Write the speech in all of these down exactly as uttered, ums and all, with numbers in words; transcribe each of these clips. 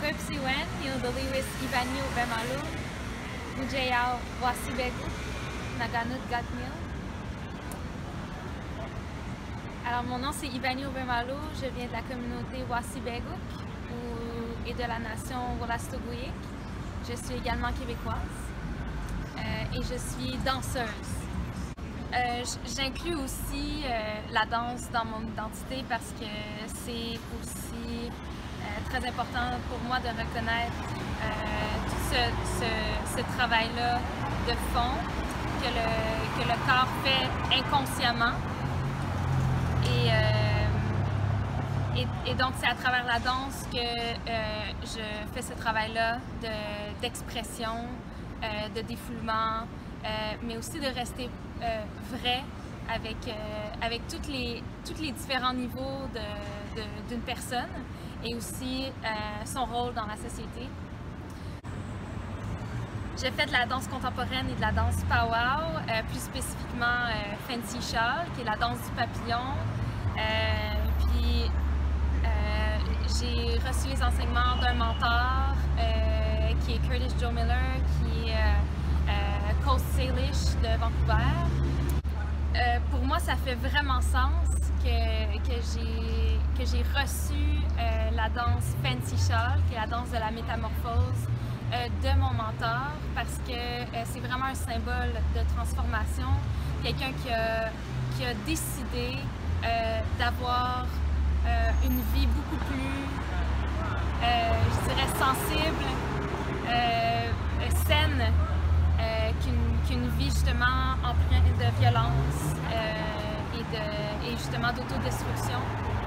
Siwen, nilodoliwis Ibanyo Bemalo, Mujayao Wasibegu, Naganut Gatmil. Alors mon nom c'est Ibanyo Bemalo, je viens de la communauté Wasibegu et de la nation Wolastoqiyik. Je suis également québécoise euh, et je suis danseuse. Euh, J'inclus aussi euh, la danse dans mon identité parce que c'est aussi euh, très important pour moi de reconnaître euh, tout ce, ce, ce travail-là de fond que le, que le corps fait inconsciemment. Et, euh, et, et donc c'est à travers la danse que euh, je fais ce travail-là d'expression, de, euh, de défoulement, euh, mais aussi de rester Euh, vrai avec, euh, avec toutes les, tous les différents niveaux d'une personne et aussi euh, son rôle dans la société. J'ai fait de la danse contemporaine et de la danse powwow, euh, plus spécifiquement euh, Fancy Shawl, qui est la danse du papillon. Euh, puis euh, j'ai reçu les enseignements d'un mentor euh, qui est Curtis Joe Miller, qui est euh, Euh, Coast Salish de Vancouver. Euh, pour moi, ça fait vraiment sens que, que j'ai reçu euh, la danse Fancy Shawl, qui est la danse de la métamorphose, euh, de mon mentor, parce que euh, c'est vraiment un symbole de transformation. Quelqu'un qui a, qui a décidé euh, d'avoir euh, une vie beaucoup plus, euh, je dirais, sensible, euh, saine, Euh, qu'une qu'une vie justement empreinte de violence euh, et, de, et justement d'autodestruction.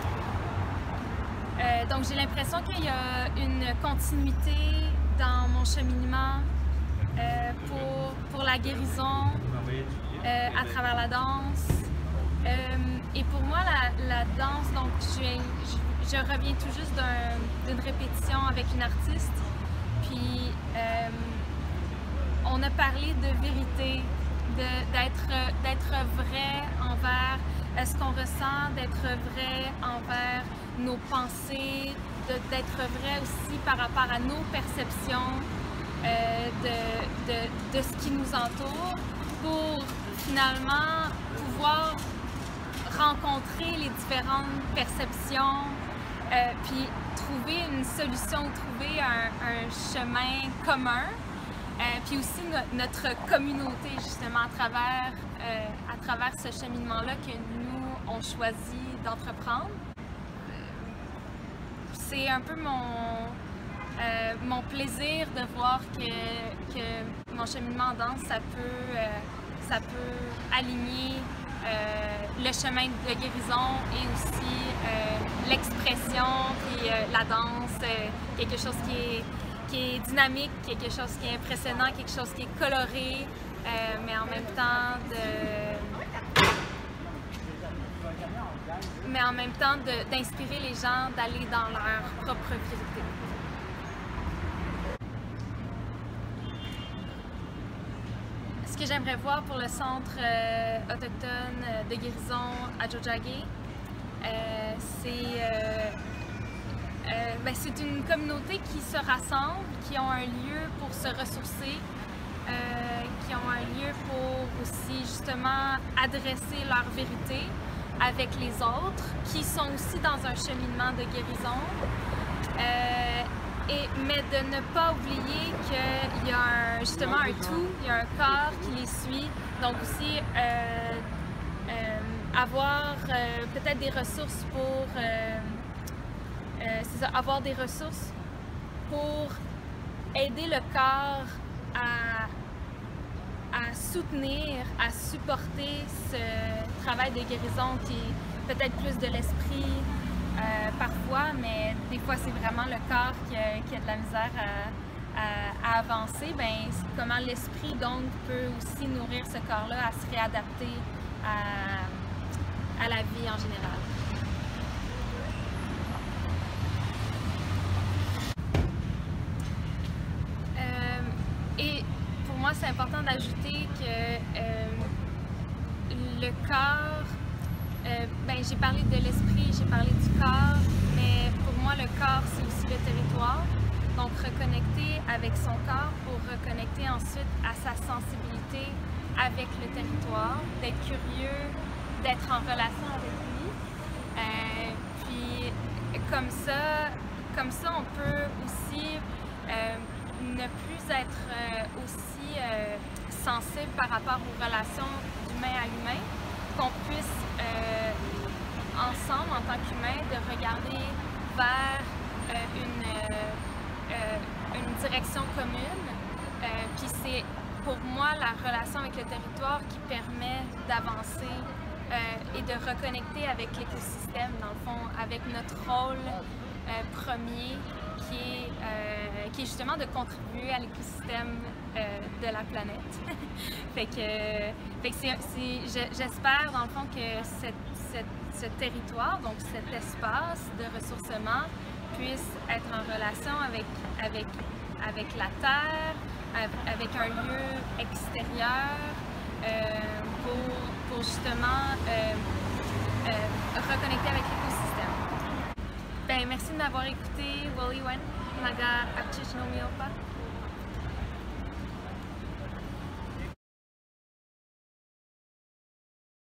Euh, donc j'ai l'impression qu'il y a une continuité dans mon cheminement euh, pour, pour la guérison euh, à travers la danse. Euh, et pour moi, la, la danse, donc je, je, je reviens tout juste d'une un, répétition avec une artiste. Puis euh, on a parlé de vérité, d'être vrai envers ce qu'on ressent, d'être vrai envers nos pensées, d'être vrai aussi par rapport à nos perceptions euh, de, de, de ce qui nous entoure pour finalement pouvoir rencontrer les différentes perceptions euh, puis trouver une solution, trouver un, un chemin commun. Euh, puis aussi no notre communauté, justement, à travers, euh, à travers ce cheminement-là que nous, on choisit d'entreprendre. C'est un peu mon, euh, mon plaisir de voir que, que mon cheminement en danse, ça peut, euh, ça peut aligner euh, le chemin de guérison et aussi euh, l'expression, puis euh, la danse, euh, quelque chose qui est qui est dynamique, quelque chose qui est impressionnant, quelque chose qui est coloré, euh, mais en même temps de, mais en même temps d'inspirer les gens d'aller dans leur propre vérité. Ce que j'aimerais voir pour le centre euh, autochtone de guérison à Tiohtià:ke, euh, c'est euh, Euh, ben, c'est une communauté qui se rassemble, qui ont un lieu pour se ressourcer, euh, qui ont un lieu pour aussi justement adresser leur vérité avec les autres, qui sont aussi dans un cheminement de guérison, euh, et, mais de ne pas oublier qu'il y a un, justement un tout, il y a un corps qui les suit, donc aussi euh, euh, avoir euh, peut-être des ressources pour euh, Euh, c'est ça, avoir des ressources pour aider le corps à, à soutenir, à supporter ce travail de guérison qui est peut-être plus de l'esprit euh, parfois, mais des fois c'est vraiment le corps qui a, qui a de la misère à, à, à avancer. Ben, comment l'esprit donc peut aussi nourrir ce corps-là à se réadapter à, à la vie en général. Moi, c'est important d'ajouter que euh, le corps, euh, ben, j'ai parlé de l'esprit, j'ai parlé du corps, mais pour moi, le corps, c'est aussi le territoire. Donc reconnecter avec son corps pour reconnecter ensuite à sa sensibilité avec le territoire, d'être curieux, d'être en relation avec lui. Euh, puis comme ça, comme ça, on peut aussi euh, ne plus être euh, aussi euh, sensible par rapport aux relations d'humain à humain, qu'on puisse euh, ensemble, en tant qu'humain, de regarder vers euh, une, euh, euh, une direction commune. Euh, puis c'est pour moi la relation avec le territoire qui permet d'avancer euh, et de reconnecter avec l'écosystème, dans le fond, avec notre rôle euh, premier qui est, euh, qui est justement de contribuer à l'écosystème euh, de la planète. fait que, fait que c'est, c'est, j'espère dans le fond que cette, cette, ce territoire, donc cet espace de ressourcement puisse être en relation avec, avec, avec la Terre, avec un lieu extérieur euh, pour, pour justement euh, euh, reconnecter avec l'écosystème. Ben, merci de m'avoir écouté, Woli Wen, Naga Apchichnomiyopa.